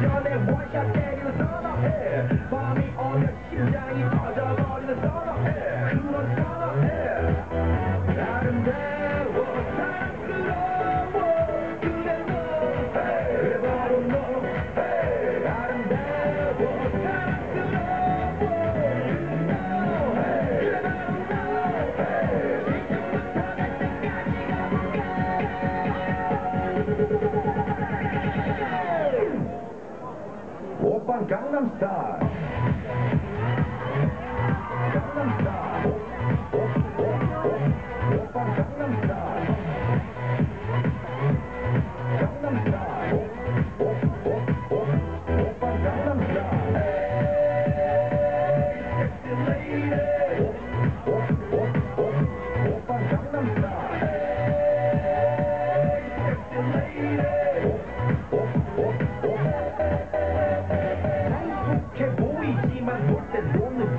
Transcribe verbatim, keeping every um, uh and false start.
전에 원샷 때리는 선어해 밤이 오면 심장이 터져버리는 선어해 그런 선어해 아름다워 사랑스러워 그래 너 그래 바로 너 아름다워 사랑스러워 너 그래 바로 너 지금부터 갈 때까지 가볼까 오빤 강남스타일 강남스타일 오빤 강남스타일 강남스타일 오빤 강남스타일 섹시 레이디 오빤 강남스타일 섹시 레이디 행복해 보이지만 볼 때 노는